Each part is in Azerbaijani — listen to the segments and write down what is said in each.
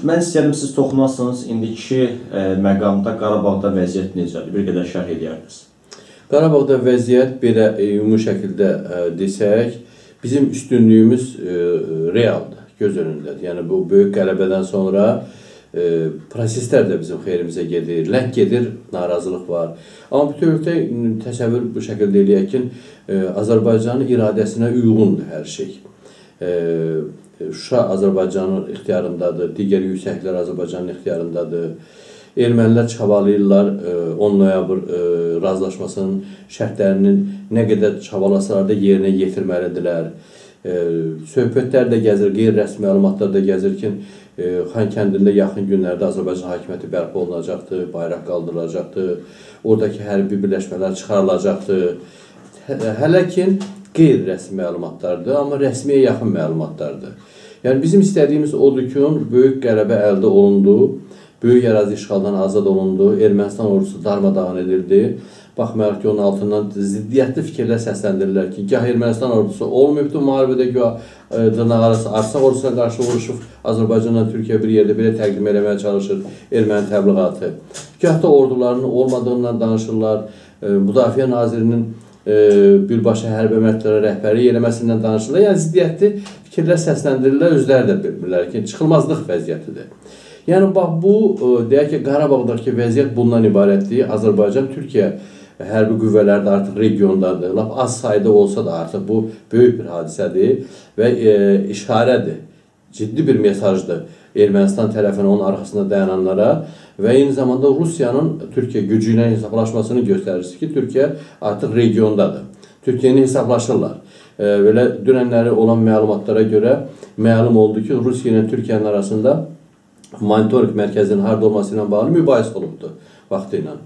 Mən istəyirəm siz toxunasınız indiki məqamda Qarabağda vəziyyət necədir? Bir qədər şərh edərdiniz. Qarabağda vəziyyət belə ümumi şəkildə desək, bizim üstünlüyümüz realdır, göz önündədir. Yəni bu böyük qələbədən sonra proseslər də bizim xeyrimizə gedir, ləng gedir, narazılıq var. Amma bütövlükdə təsəvvür bu şəkildə eləyək ki, Azərbaycanın iradəsinə uyğundur hər şey. Şuşa Azərbaycanın ixtiyarındadır, digər yüksəklər Azərbaycanın ixtiyarındadır. Ermənilər çabalayırlar 10 noyabr razılaşmasının şərtlərinin nə qədər çabalasalar da yerinə yetirməlidirlər. Söhbətlər də gəzir, qeyri-rəsmi məlumatlar da gəzir ki, Xankəndində yaxın günlərdə Azərbaycan hakimiyyəti bərpa olunacaqdır, bayraq qaldırılacaqdır, oradakı hərbi birləşmələr çıxarılacaqdır. Hələ ki, qeyri-rəsmi məlumatlardır, amma rəsmiyə yaxın məlumatlardır. Yəni, bizim istədiyimiz odur ki, böyük qələbə əldə olundu, böyük ərazi işğaldan azad olundu, Ermənistan ordusu darmadağın edildi. Baxmayaraq ki, onun altından ziddiyyətli fikirlər səsləndirirlər ki, gah Ermənistan ordusu olmayıbdır müharibədə, dırnaq arası Arsaq ordusuna qarşı vuruşub, Azərbaycanla Türkiyə bir yerdə belə təqdim eləməyə çalışır erməni təbliğatı. Gah da ordularının olmadığından danışırlar, Müdafiə Nazirinin birbaşa hərbi əməliyyatlara rəhbərlik eləməsindən danışırlar. Yəni, ziddiyyətli fikirlər səsləndirirlər, özləri də bilmirlər ki, çıxılmazlıq vəziyyətidir. Yəni, bax, bu, deyək ki, Qarabağdakı vəziyyət bundan ibarətdir. Azərbaycan, Türkiyə hərbi qüvvələri də artıq regiondadır. Lap az sayda olsa da artıq bu böyük bir hadisədir və işarədir, ciddi bir mesajdır Ermənistan tərəfinə, onun arxasında dayananlara və eyni zamanda Rusiyanın Türkiyə gücü ilə hesablaşmasını göstərir ki, Türkiyə artıq regiondadır. Türkiyə ilə hesablaşırlar. Belə dünənləri olan məlumatlara görə məlum oldu ki, Rusiya ilə Türkiyənin arasında monitoring mərkəzinin harada olması ilə bağlı mübahisə olubdur vaxtı ilə.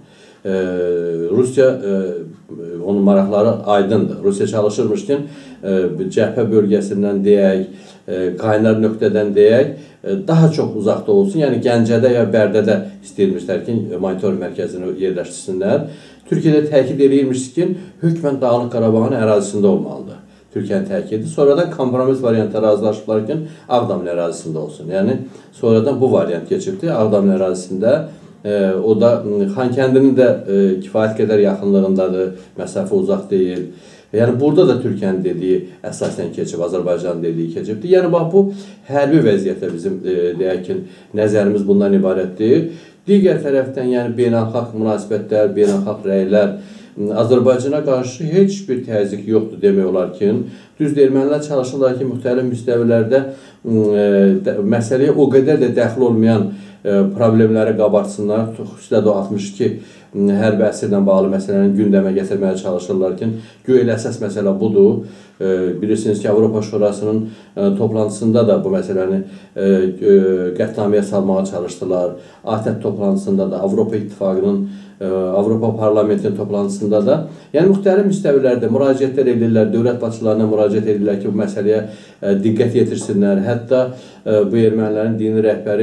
Rusiya, onun maraqları aydındır. Rusiya çalışırmış ki, cəbhə bölgəsindən deyək, qaynar nöqtədən deyək, daha çox uzaqda olsun. Yəni, Gəncədə ya Bərdədə istəyirmişlər ki, monitoring mərkəzini yerləşdirsinlər. Türkiyədə təkid edilmiş ki, hökmən Dağlıq Qarabağın ərazisində olmalıdır. Türkiyənin təkidi. Sonradan kompromis variantı razılaşıblar ki, Ağdamın ərazisində olsun. Yəni, sonradan bu variant keçibdir. Ağdamın ərazisində, o da Xankəndinin də kifayət qədər yaxınlığındadır, məsafə uzaq deyil. Yəni, burada da Türkiyənin dediyi əsasən keçib, Azərbaycan dediyi keçibdir. Yəni, bax, bu hərbi vəziyyətə bizim, deyək ki, nəzərimiz bundan ibarətdir. Digər tərəfdən, yəni, beynəlxalq münasibətlər, beynəlxalq rəylər, Azərbaycana qarşı heç bir təzyiq yoxdur demək olar ki, düzdür, ermənilər çalışırlar ki, müxtəlif müstəvilərdə məsələyə o qədər də dəxil olmayan problemləri qabartsınlar. Xüsusilə də 62 hərbi əsirlə bağlı məsələni gündəmə gətirməyə çalışırlar ki, güya əsas məsələ budur. Bilirsiniz ki, Avropa Şurasının toplantısında da bu məsələni qətnaməyə salmağa çalışdılar. ATƏT toplantısında da, Avropa İttifaqının, Avropa Parlamentinin toplantısında da, yəni müxtəlif müstəvilərdə müraciətlər edirlər, dövlət başçılarına müraciət edirlər ki, bu məsələyə diqqət yetirsinlər. Hətta bu ermənilərin dini rəhbəri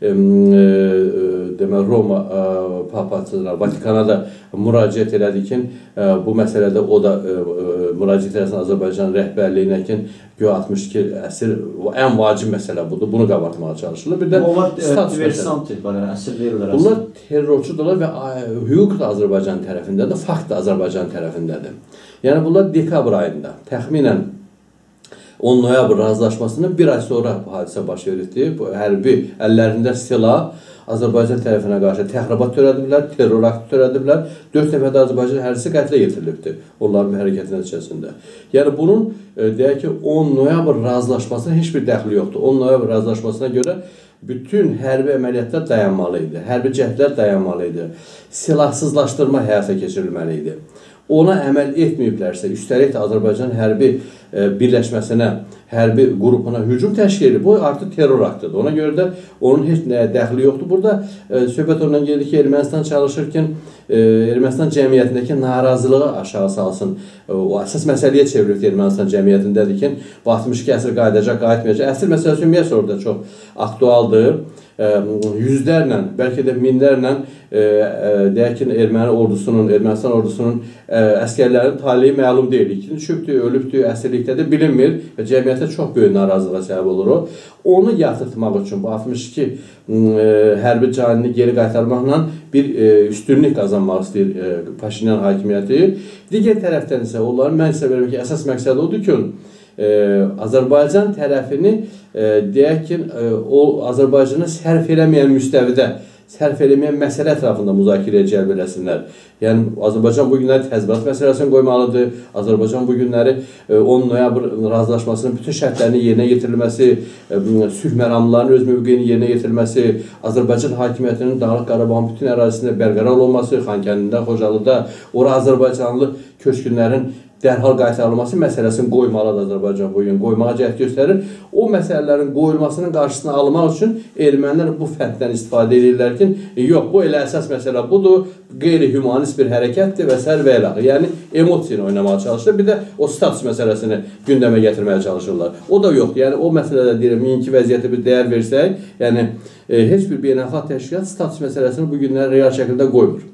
Roma papasına, Vatikana da müraciət elədi ki, bu məsələdə o da müraciət eləsin Azərbaycan rəhbərliyinə ki, 62 əsir ən vacib məsələ budur, bunu qabartmağa çalışırlar. Bir də diversantdır, əsir deyirlər. Bunlar terrorçudurlar və hüquq da Azərbaycan tərəfindədir, fakt da Azərbaycan tərəfindədir. Yəni, bunlar dekabr ayında, təxminən 10 noyabr razılaşmasının bir ay sonra bu hadisə baş verildi. Bu hərbi əllərində silah Azərbaycan tərəfinə qarşı təxribat törədiblər, terror aktı törədiblər. 4 nəfər Azərbaycan hərisi qətlə yetirilibdir onların hərəkəti nəticəsində. Yəni, bunun, deyək ki, 10 noyabr razılaşmasına heç bir dəxli yoxdur. 10 noyabr razılaşmasına görə bütün hərbi əməliyyatlar dayanmalı idi, hərbi cəhdlər dayanmalı idi, silahsızlaşdırma həyata keçirilməli idi. Ona əməl etməyiblərsə, üstəlik də Azərbaycan hərbi birləşməsinə, hərbi qrupuna hücum təşkil edir. Bu artıq terror aktıdır. Ona görə də onun heç dəxli yoxdur. Burada söhbət ondan gedir ki, Ermənistan çalışır ki, Ermənistan cəmiyyətindəki narazılığı aşağı salsın. O əsas məsələyə çevrildi Ermənistan cəmiyyətindədir ki, 62 əsr qayıdacaq, qayıtmayacaq. Əsr məsələsi ümumiyyətlə orada çox aktualdır. yüzlərlə, bəlkə də minlərlə deyək ki, Ermənistan ordusunun əskərlərinin taleyi məlum deyil. İkin düşübdür, ölübdür, əsirlikdə də bilinmir və cəmiyyətə çox böyük narazılığa səbəb olur o. Onu yatırtmaq üçün bu 62 hərbi canini geri qaytarmaqla bir üstünlük qazanmaq istəyir Paşinyan hakimiyyəti. Digər tərəfdən isə onların mən sizə verirəm ki, əsas məqsəd odur ki, Azərbaycan tərəfini deyək ki, o Azərbaycanı sərf eləməyən müstəvidə, sərf eləməyən məsələ ətrafında müzakirəyə cəlb eləsinlər. Yəni, Azərbaycan bu günləri təzminat məsələsini qoymalıdır. Azərbaycan bu günləri 10 noyabr razılaşmasının bütün şərtlərinin yerinə yetirilməsi, sülh məramlarının öz mövqeyinin yerinə yetirilməsi, Azərbaycan hakimiyyətinin Dağlıq Qarabağın bütün ərazisində bərqərar olması, Xankəndində, Xocalıda, ora Azərbaycanlı köçkünlərin dərhal qaytarılması məsələsini qoymalıdır Azərbaycan bu gün, qoymağa cəhd göstərir. O məsələlərin qoyulmasının qarşısını almaq üçün ermənilər bu fənddən istifadə edirlər ki, yox, bu elə əsas məsələ budur, qeyri-hümanist bir hərəkətdir və sər və eləq. Yəni, emosiyonu oynamağa çalışırlar. Bir də o status məsələsini gündəmə gətirməyə çalışırlar. O da yoxdur. Yəni, o məsələdə deyirəm, yeni vəziyyətə bir dəyər versək, yəni, heç bir beynəlxalq təşkilat status məsələsini bu günləri real şəkildə qoymur.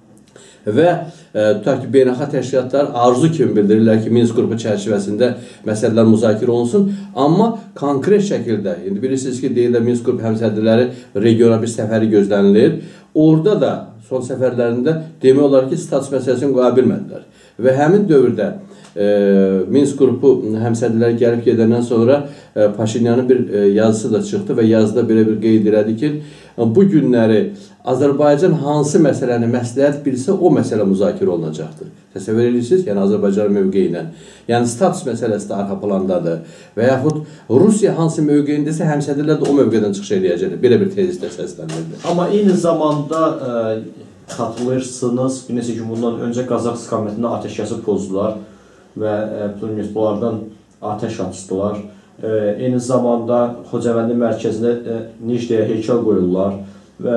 Və tutaq ki, beynəlxalq təşkilatlar arzu kimi bildirirlər ki, Minsk qrupu çərçivəsində məsələlər müzakirə olunsun, amma konkret şəkildə, indi bilirsiniz ki, deyirlər Minsk qrupu həmsədrləri regiona bir səfəri gözlənilir. Orada da son səfərlərində demək olar ki, status məsələsini qoya bilmədilər. Və həmin dövrdə Minsk qrupu həmsədrləri gəlib gedəndən sonra Paşinyanın bir yazısı da çıxdı və yazıda belə bir qeyd elədi ki, bu günləri Azərbaycan hansı məsələni məsləhət bilsə, o məsələ müzakirə olunacaqdır. Təsəvvür edirsiniz, yəni Azərbaycan mövqeyi ilə. Yəni status məsələsi də arxa plandadır. Və yaxud Rusiya hansı mövqeyindəsə, həmsədrlər də o mövqedən çıxış edəcəkdir. Belə bir tezisdə səslənirdi. Amma eyni zamanda xatırlayırsınız, bir neçə gün bundan öncə Qazax istiqamətində atəşkəsi pozdular və bunlardan atəş açdılar. Eyni zamanda Xocavəndi mərkəzində Nijdeyə heykəl qoyurlar və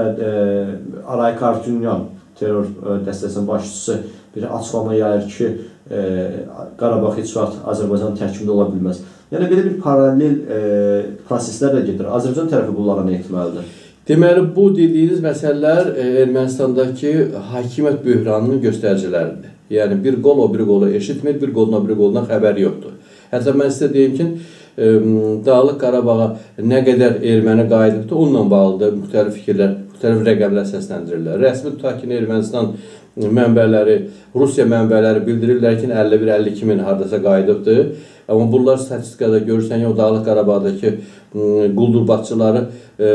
Aray Kartunyan terror dəstəsinin başçısı bir açıqlama yayır ki, Qarabağ heç vaxt Azərbaycan tərkibində ola bilməz. Yəni, belə bir paralel proseslər də gedir. Azərbaycan tərəfi bunlara nə etməlidir? Deməli, bu dediyiniz məsələlər Ermənistandakı hakimiyyət böhranının göstəriciləridir. Yəni, bir qol o bir qolu eşitmir, bir qolun o bir qolundan xəbəri yoxdur. Hətta mən sizə deyim ki, Dağlıq Qarabağa nə qədər erməni qayıdıbdır, onunla bağlıdır müxtəlif fikirlər, müxtəlif rəqəmlər səsləndirirlər. Rəsmi tutaq ki, Ermənistan mənbələri, Rusiya mənbələri bildirirlər ki, 51-52 min haradasa qayıdıbdır. Amma bunlar statistikada görürsən, o Dağlıq Qarabağdakı quldurbatçıları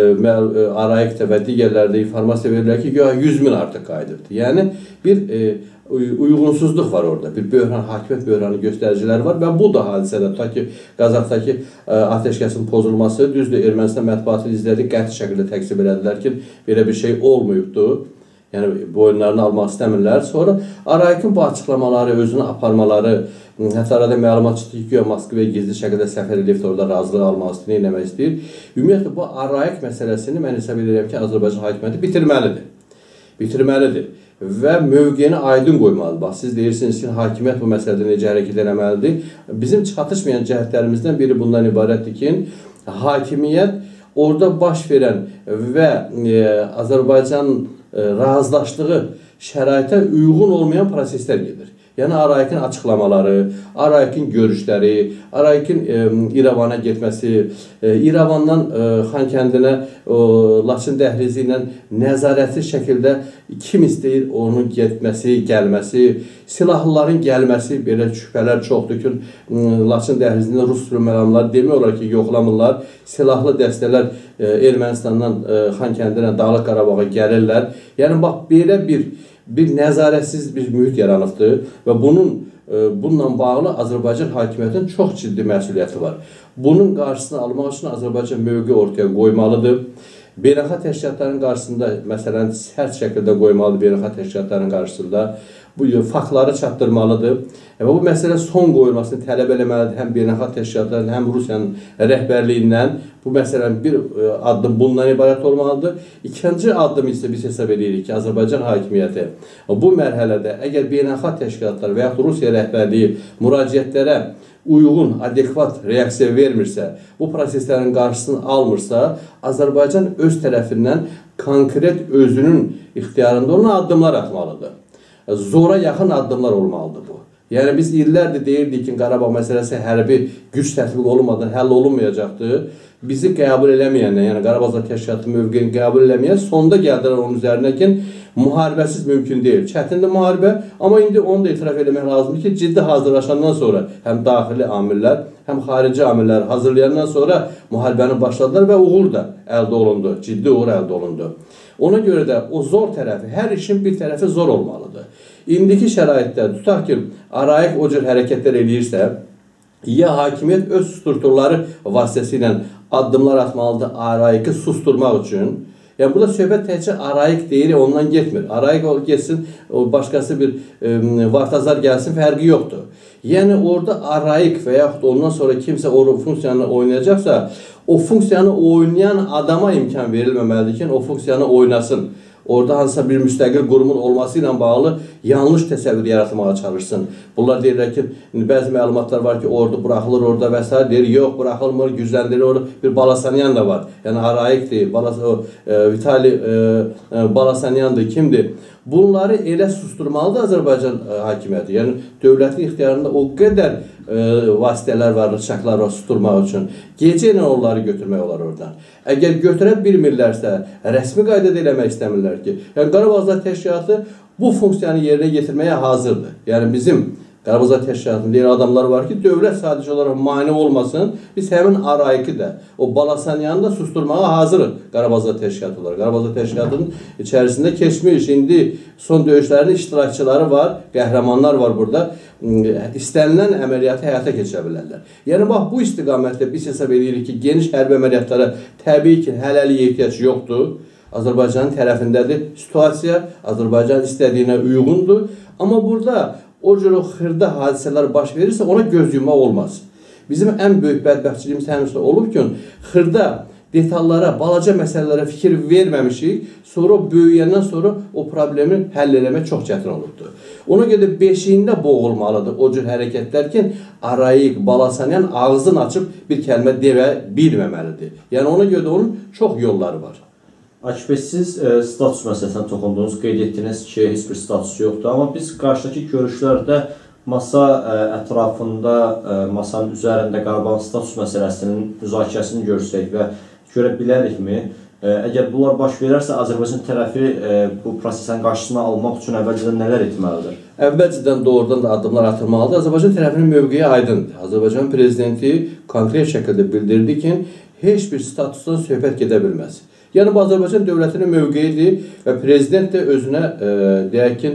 Arayikdə və digərlərdə informasiya verirlər ki, 100 min artıq qayıdıbdır. Yəni, bir uyğunsuzluq var orada, bir böhran, hakimiyyət böhranı göstəriciləri var və bu da hadisədə, tutaq ki, Qazaxdakı atəşkəsin pozulması, düzdür, Ermənistan mətbuatını izlədik, qəti şəkildə təqsib elədilər ki, belə bir şey olmayıbdır. Yəni, boyunlarını almaq istəmirlər. Sonra Arayikin bu açıqlamaları, özünü aparmaları, hətta arada məlumat çıxdı ki, Moskvaya gizli şəkildə səfər edib orada razılıq almaq istəyir, eləmək istəyir. Ümumiyyətlə, bu Arayik məsələsini mən hesab edirəm ki, Azərbaycan hakimiyyəti bitirməlidir və mövqeyini aydın qoymalıdır. Bax, siz deyirsiniz ki, hakimiyyət bu məsələdə necə hərəkət eləməlidir. Bizim çatışmayan cəhətlərimizdən biri bundan ibarətdir ki, hakimiyyət orada baş verən və Azərbaycan razılaşdığı şəraitə uyğun olmayan proseslər gedir. Yəni, Arayikin açıqlamaları, Arayikin görüşləri, Arayikin İrəvana getməsi, İrəvandan Xankəndinə, Laçın dəhlizi ilə nəzarətli şəkildə kim istəyir onun getməsi, gəlməsi, silahlıların gəlməsi, belə şübhələr çoxdur ki, Laçın dəhlizində Rus sürməlamları demək olar ki, yoxlamırlar. Silahlı dəstələr Ermənistandan Xankəndinə, Dağlıq Qarabağa gəlirlər. Yəni, bax, belə bir nəzarətsiz bir mühit yaranıbdır və bununla bağlı Azərbaycan hakimiyyətinin çox ciddi məsuliyyəti var. Bunun qarşısını almaq üçün Azərbaycan mövqe ortaya qoymalıdır. Beynəlxalq təşkilatların qarşısında, məsələn, sərt şəkildə qoymalıdır beynəlxalq təşkilatların qarşısında. bu faktları çatdırmalıdır. Və bu məsələ son qoyulmasını tələb eləməlidir. Həm beynəlxalq təşkilatlardan, həm Rusiyanın rəhbərliyindən bu məsələnin bir addım bundan ibarət olmalıdır. İkinci addım isə biz hesab edirik ki, Azərbaycan hakimiyyəti bu mərhələdə əgər beynəlxalq təşkilatlar və yaxud Rusiya rəhbərliyi müraciətlərə uyğun, adekvat reaksiya vermirsə, bu proseslərin qarşısını almırsa, Azərbaycan öz tərəfindən konkret özünün ixtiyarında olan addımlar atmalıdır. Zora yaxın addımlar olmalıdır bu. Yəni biz illərdir deyirdik ki, Qarabağ məsələsi hərbi güc tətbiq olunmadan həll olunmayacaqdır. Bizi qəbul eləməyənlər, yəni Qarabağ təşkilatı mövqeyini qəbul eləməyən sonda gəldilər onun üzərinə ki, müharibəsiz mümkün deyil. Çətindir müharibə, amma indi onu da etiraf eləmək lazımdır ki, ciddi hazırlaşandan sonra həm daxili amillər, həm xarici amillər hazırlayandan sonra müharibəni başladılar və uğur da əldə olundu, ciddi uğur əldə olundu. Ona görə də o zor tərəfi, hər işin bir tərəfi zor olmalıdır. İndiki şəraitdə tutaq ki, arayıq o cür hərəkətlər eləyirsə, ya hakimiyyət öz strukturları vasitəsilə addımlar atmalıdır arayıqı susturmaq üçün. Yəni burada söhbət təkcə arayıq deyil, ondan getmir. Arayıq getsin, başqası bir vartazar gəlsin, fərqi yoxdur. Yəni orada arayıq və yaxud ondan sonra kimsə o funksiyanı oynayacaqsa, o funksiyanı oynayan adama imkan verilməməlidir ki, o funksiyanı oynasın. Orada hansısa bir müstəqil qurumun olması ilə bağlı yanlış təsəvvür yaratmağa çalışsın. Bunlar deyirlər ki, bəzi məlumatlar var ki, ordu buraxılır orada və s. deyir, yox, buraxılmır, gücləndirir, orada bir Balasanyan da var. Yəni arayıq deyil, Vitali Balasanyan da kimdir? Bunları elə susturmalıdır Azərbaycan hakimiyyəti. Yəni dövlətin ixtiyarında o qədər vasitələr var, rıçaqlar var susturmaq üçün. Gecə ilə onları götürmək olar oradan. Əgər götürə bilmirlərsə, rəsmi qaydada eləmək istəmirlər ki, yəni Qarabağ təşkilatı bu funksiyanı yerinə yetirməyə hazırdır. Yəni bizim Qarabağ təşkilatının deyən adamlar var ki, dövlət sadəcə olaraq mane olmasın, biz həmin arayıqı da, o Balasanyanı da susturmağa hazırıq Qarabağ təşkilatı olaraq. Qarabağ təşkilatının içərisində keçmiş, indi son döyüşlərin iştirakçıları var, qəhrəmanlar var burada. İstənilən əməliyyatı həyata keçirə bilərlər. Yəni, bax, bu istiqamətdə biz hesab edirik ki, geniş hərbi əməliyyatlara təbii ki, hələlik ehtiyac yoxdur. Azərbaycanın tərəfindədir situasiya, Azərbaycan istədiyinə uyğundur. Amma burada o cür o xırda hadisələr baş verirsə, ona göz yummaq olmaz. Bizim ən böyük bədbəxtçiliyimiz həmişə olub ki, xırda detallara, balaca məsələlərə fikir verməmişik, sonra böyüyəndən sonra o problemi həll eləmək çox çətin olubdur. Ona görə beşiyində boğulmalıdır o cür hərəkətlər ki, arayıq, Balasanyan ağzını açıb bir kəlmə deyə bilməməlidir. Yəni ona görə onun çox yolları var. Akif bəy, siz status məsələsindən toxundunuz, qeyd etdiniz ki, heç bir status yoxdur. Amma biz qarşıdakı görüşlərdə masa ətrafında, masanın üzərində Qarabağın status məsələsinin müzakirəsini görsək və görə bilərikmi? Əgər bunlar baş verərsə, Azərbaycan tərəfi bu prosesin qarşısını almaq üçün əvvəlcədən nələr etməlidir? Əvvəlcədən doğrudan da addımlar atılmalıdır. Azərbaycan tərəfinin mövqeyi aydındır. Azərbaycan prezidenti konkret şəkildə bildirdi ki, heç bir statusdan söhbət gedə bilməz. Yəni, bu Azərbaycan dövlətinin mövqeyidir və prezident də özünə, deyək ki,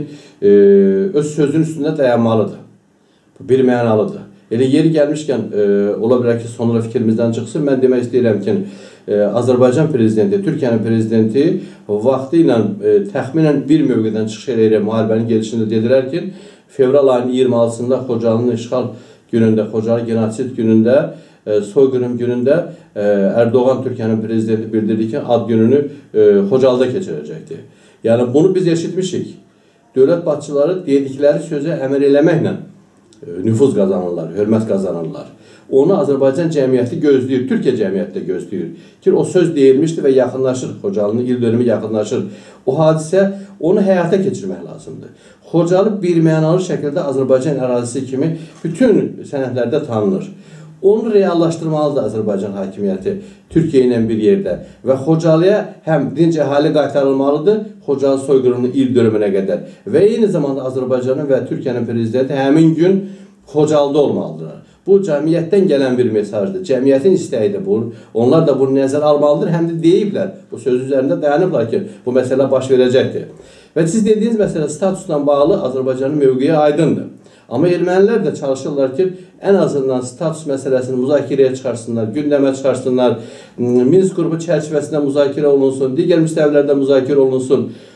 öz sözünün üstündə dayanmalıdır. Bu bir mənalıdır. Elə yeri gəlmişkən, ola bilər ki, sonra fikrimizdən çıxsın, mən demək istəyirəm ki, Azərbaycan prezidenti, Türkiyənin prezidenti vaxtı ilə təxminən bir mövqedən çıxış eləyərək müharibənin gelişində dedilər ki, fevral ayının 26-sında Xocalının işğal günündə, Xocalı genosid günündə, soyqırım günündə Erdoğan Türkiyənin prezidenti bildirdi ki, ad gününü Xocalıda keçirəcəkdir. Yəni, bunu biz eşitmişik. Dövlət başçıları dedikləri sözə əməl eləməklə nüfuz qazanırlar, hörmət qazanırlar. Onu Azərbaycan cəmiyyəti gözləyir, Türkiyə cəmiyyəti də gözləyir ki, o söz deyilmişdir və yaxınlaşır, Xocalının il dönümü yaxınlaşır. O hadisə, onu həyata keçirmək lazımdır. Xocalı bir mənalı şəkildə Azərbaycan ərazisi kimi bütün sənədlərdə tanınır. Onu reallaşdırmalıdır Azərbaycan hakimiyyəti Türkiyə ilə bir yerdə və Xocalıya həm dinc əhali qaytarılmalıdır, Xocalı soyqırımının il dönümünə qədər və eyni zamanda Azərbaycanın və Türkiyənin prezidenti həmin gün Xocalıda olmalıdırlar. Bu, cəmiyyətdən gələn bir mesajdır. Cəmiyyətin istəyidir bu. Onlar da bunu nəzərə almalıdır, həm də deyiblər. Bu söz üzərində dayanıblar ki, bu məsələ baş verəcəkdir. Və siz dediyiniz məsələ statusla bağlı Azərbaycanın mövqeyi aydındır. Amma ermənilər də çalışırlar ki, ən azından status məsələsini müzakirəyə çıxarsınlar, gündəmə çıxarsınlar, Minsk qrupu çərçivəsində müzakirə olunsun, digər müstəvilərdə müzakirə olunsun.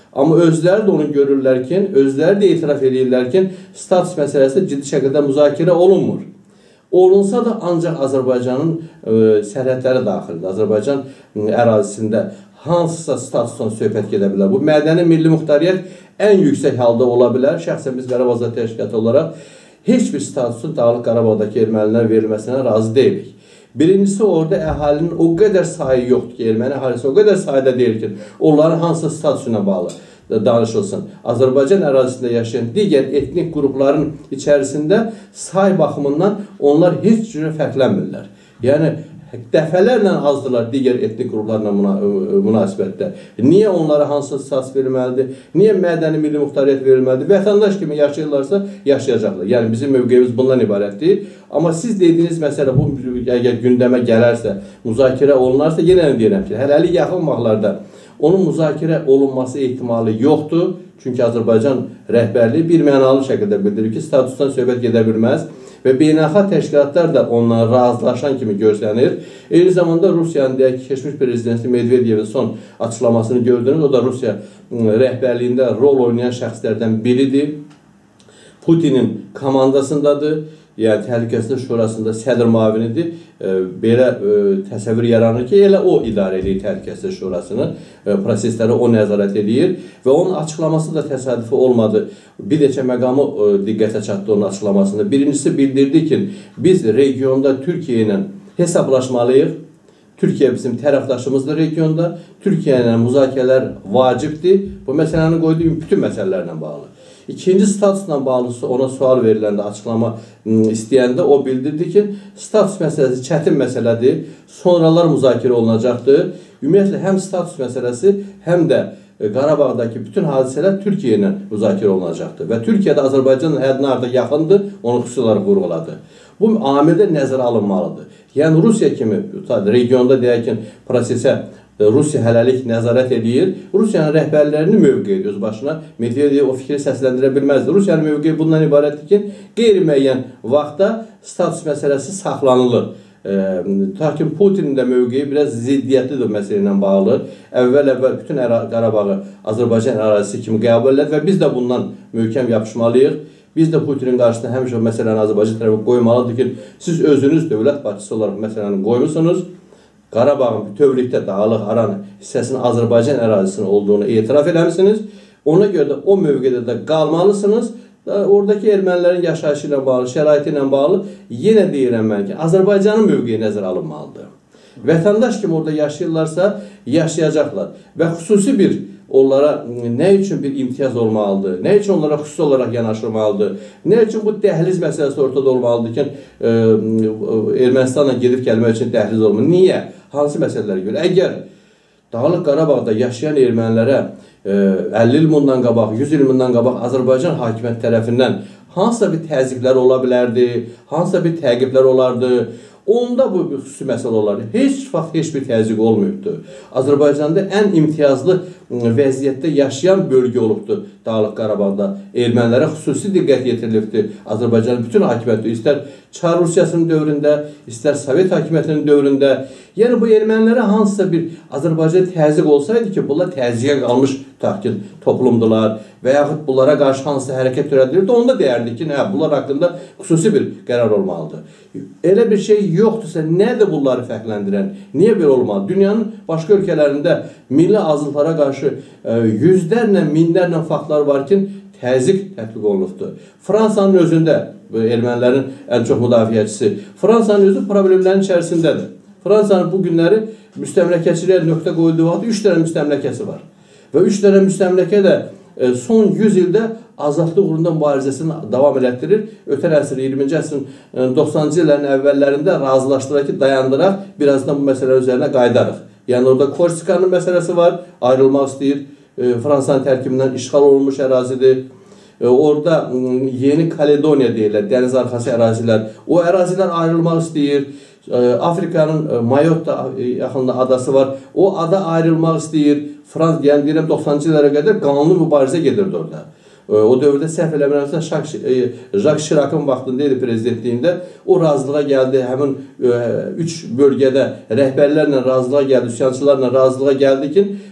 Amma özləri də onu görürlərkən, özləri də etiraf edirlərkən, status məsələsi ciddi şəkildə müzakirə olunmur. Olunsa da ancaq Azərbaycanın sərhədləri daxilində, Azərbaycan ərazisində hansısa statusdan söhbət gedə bilər. Bu mədəni milli muxtariyyət ən yüksək halda ola bilər. Şəxsən biz Qarabağ Azad Təşkilatı olaraq heç bir statusun Dağlıq Qarabağdakı ermənilər verilməsinə razı deyilik. Birincisi, orada əhalinin o qədər sayı yoxdur ki, erməni əhalisi o qədər sayıda deyil ki, onların hansı statusuna bağlı danışılsın. Azərbaycan ərazisində yaşayan digər etnik qrupların içərisində say baxımından onlar heç cürə fərqlənmirlər. Yəni, dəfələrlə azdırlar digər etnik qruplarla münasibətdə. Niyə onlara hansı status verilməlidir? Niyə mədəni milli muxtariyyət verilməlidir? Vətəndaş kimi yaşayırlarsa yaşayacaqlar. Yəni bizim mövqeyimiz bundan ibarətdir. Amma siz dediyiniz məsələ bu əgər gündəmə gələrsə, müzakirə olunarsa, yenə deyirəm ki, hələlik yaxın vaxtlarda onun müzakirə olunması ehtimalı yoxdur. Çünki Azərbaycan rəhbərliyi bir mənalı şəkildə bildirir ki, statusdan söhbət gedə bilməz. Və beynəlxalq təşkilatlar da onunla razılaşan kimi görsənir. Eyni zamanda Rusiyanın deyək ki, keçmiş prezidenti Medvedevin son açıklamasını gördünüz. O da Rusiya rəhbərliyində rol oynayan şəxslərdən biridir. Putinin komandasındadır. Yəni Təhlükəsizlik Şurasında sədr müavinidir. Belə təsəvvür yaranır ki, elə o idarə edir Təhlükəsizlik Şurasını, prosesləri o nəzarət edir və onun açıqlaması da təsadüfi olmadı. Bir neçə məqamı diqqətə çatdı onun açıqlamasında. Birincisi bildirdi ki, biz regionda Türkiyə ilə hesablaşmalıyıq. Türkiyə bizim tərəfdaşımızdır regionda. Türkiyə ilə müzakirələr vacibdir. Bu məsələni qoyduğum bütün məsələlərlə bağlı. İkinci statusla bağlısı ona sual veriləndə, açıqlama istəyəndə o bildirdi ki, status məsələsi çətin məsələdir, sonralar müzakirə olunacaqdır. Ümumiyyətlə, həm status məsələsi, həm də Qarabağdakı bütün hadisələr Türkiyə ilə müzakirə olunacaqdır. Və Türkiyədə Azərbaycanın həddindən artıq yaxındır, onu xüsusi olaraq vurğuladı. Bu amildə nəzərə alınmalıdır. Yəni, Rusiya kimi regionda deyək ki, prosesə Rusiya hələlik nəzarət edir. Rusiyanın rəhbərlərinin mövqeyi öz başına Medvedev o fikri səsləndirə bilməzdir. Rusiyanın mövqeyi bundan ibarətdir ki, qeyri-müəyyən vaxtda status məsələsi saxlanılır. Lakin Putinin də mövqeyi biraz ziddiyyətlidir məsələ ilə bağlı. Əvvəl bütün Qarabağı Azərbaycan ərazisi kimi qəbul edilir və biz də bundan möhkəm yapışmalıyıq. Biz də Putinin qarşısında həmişə o məsələni Azərbaycan tərəfi qoymalıdır ki, siz özünüz dövlət başçısı olaraq məsələni qoymusunuz. Qarabağın bütövlükdə Dağlıq Aran hissəsinin Azərbaycan ərazisinin olduğunu etiraf eləmişsiniz. Ona görə də o mövqedə də qalmalısınız. Oradakı ermənilərin yaşayışı ilə bağlı, şəraiti ilə bağlı yenə deyirəm mən ki, Azərbaycanın mövqeyi nəzərə alınmalıdır. Vətəndaş kimi orada yaşayırlarsa, yaşayacaqlar. Və xüsusi bir onlara nə üçün bir imtiyaz olmalıdır, nə üçün onlara xüsusi olaraq yanaşılmalıdır, nə üçün bu dəhliz məsələsi ortada olmalıdır ki, Ermənistanla gedib gəlmək üçün dəhliz olmalıdır. Niyə? Hansı məsələlərə görə? Əgər Dağlıq Qarabağda yaşayan ermənilərə 50 il bundan qabaq, 100 il bundan qabaq Azərbaycan hakimiyyət tərəfindən hansısa bir təzyiqlər ola bilərdi, hansısa bir təqiblər olardı, onda bu xüsusi məsələ olardı. Heç vaxt heç bir təzyiq olmayıbdır. Azərbaycanda ən imtiyazlı vəziyyətdə yaşayan bölgə olubdur Dağlıq Qarabağda. Ermənilərə xüsusi diqqət yetirilibdir. Azərbaycanın bütün hakimiyyəti, istər Çar Rusiyasının dövründə, istər Sovet hakimiyyətinin dövründə. Yəni bu ermənilərə hansısa bir Azərbaycan təzyiq olsaydı ki, bunlar təzyiqə qalmış toplumdular və yaxud bunlara qarşı hansısa hərəkət törədilirdi, onda deyərdik ki, bunlar haqqında xüsusi bir qərar olmalıdır. Elə bir şey yoxdursa, nədir bunları fərqləndirən? Niyə belə olmalı? Dünyanın başqa ölkələrində milli azlıqlara qarşı yüzlərlə, minlərlə faktlar var ki, təzyiq tətbiq olunubdur. Fransanın özündə, ermənilərin ən çox müdafiəçisi, Fransanın özü problemlərin içərisindədir. Fransanın bu günləri müstəmləkəçiliyə nöqtə qoyulduğu vaxt 3 dənə müstəmləkəsi var. Və 3 dənə müstəmləkə də son 100 ildə azadlıq uğrunda mübarizəsini davam elətdirir. Ötən əsr, 20-ci əsrin 90-cı illərin əvvəllərində razılaşdıraq ki, dayandıraq, birazdan bu məsələlər üzərinə qaydarıq. Yəni orada Korsikanın məsələsi var, ayrılmaq istəyir. Fransanın tərkibindən işğal olunmuş ərazidir. Orada Yeni Kaledoniya deyirlər, dəniz arxası ərazilər. O ərazilər ayrılmaq istəyir. Afrikanın Mayotta yaxınında adası var. O ada ayrılmaq istəyir. Yəni deyirəm 90-cı illərə qədər qanunlu mübarizə gedirdi orada. O dövrdə səhv eləmirəmsə Jacques Chirac'ın vaxtında idi prezidentliyində. O razılığa gəldi. Həmin 3 bölgədə rəhbərlərlə razılığa gəldi, üsyançılarla razılığa gəldi ki,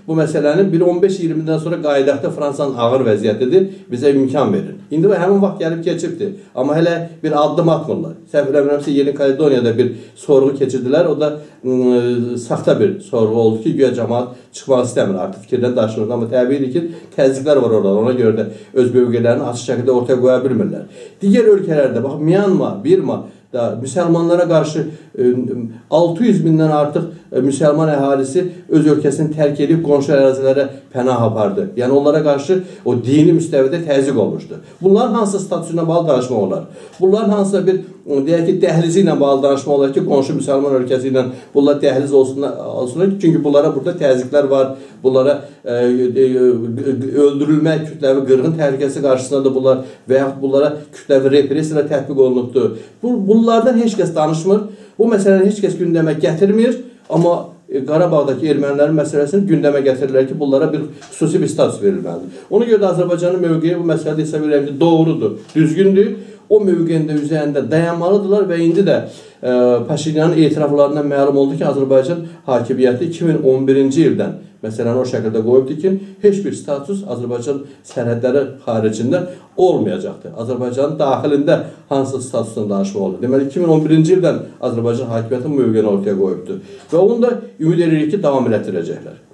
bu məsələnin bir 15-20-dən sonra qayıdaqda Fransanın ağır vəziyyətidir, bizə imkan verin. İndi həmin vaxt gəlib keçibdir. Amma hələ bir addım atmırlar. Səhv eləmirəmsə, Yeni Kaledoniyada bir sorğu keçirdilər. O da saxta bir sorğu oldu ki, güya cəmaat çıxmaq istəmir, artıq fikirdən daşınır. Amma təbiidir ki, təzyiqlər var orada. Ona görə də öz mövqelərini açıq şəkildə ortaya qoya bilmirlər. Digər ölkələrdə, bax, Myanmar, Birma da müsəlmanlara qarşı 600 bindən artıq müsəlman əhalisi öz ölkəsini tərk edib qonşu ərazilərə pənah apardı. Yəni onlara qarşı o dini müstəvidə təzyiq olmuşdu. Bunların hansı statusuna bağlı danışmaq olar? Bunların hansısa bir, deyək ki, dəhlizi ilə bağlı danışmaq olar ki, qonşu müsəlman ölkəsi ilə bunlar dəhliz olsunlar. Çünki bunlara burada təzyiqlər var. Bunlara öldürülmək, kütləvi qırğın təhlükəsi qarşısındadır bunlar və yaxud bunlara kütləvi repressiyalar tətbiq olunubdur. Bunlardan heç kəs danışmır. Bu məsələni heç kəs gündəmə gətirmir. Amma Qarabağdakı ermənilərin məsələsini gündəmə gətirirlər ki, bunlara bir xüsusi bir status verilməlidir. Ona görə də Azərbaycanın mövqeyi bu məsələdə hesab edirəm ki, doğrudur, düzgündür. O mövqeyində üzərində dayanmalıdırlar və indi də Paşinyanın etiraflarından məlum oldu ki, Azərbaycan hakimiyyəti 2011-ci ildən məsələni o şəkildə qoyubdur ki, heç bir status Azərbaycan sərhədləri xaricində olmayacaqdır. Azərbaycanın daxilində hansı statusdan danışmaq olur? Deməli, 2011-ci ildən Azərbaycan hakimiyyəti mövqeyini ortaya qoyubdur və onu da ümid edirik ki, davam elətdirəcəklər.